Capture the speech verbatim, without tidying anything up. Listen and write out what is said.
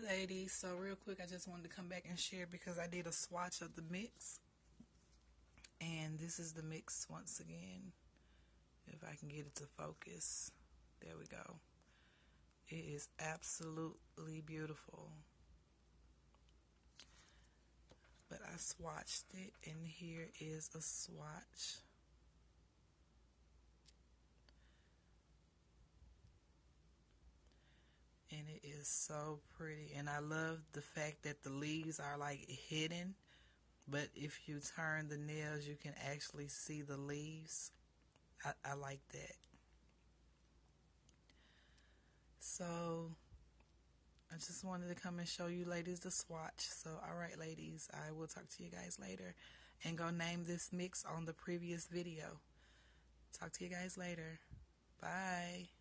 ladies, so real quick I just wanted to come back and share because I did a swatch of the mix, and this is the mix once again. If I can get it to focus, there we go. It is absolutely beautiful, but I swatched it, and here is a swatch. And it is so pretty, and I love the fact that the leaves are like hidden, but if you turn the nails you can actually see the leaves. I, I like that. So I just wanted to come and show you ladies the swatch. So alright ladies, I will talk to you guys later, and go name this mix on the previous video. Talk to you guys later. Bye.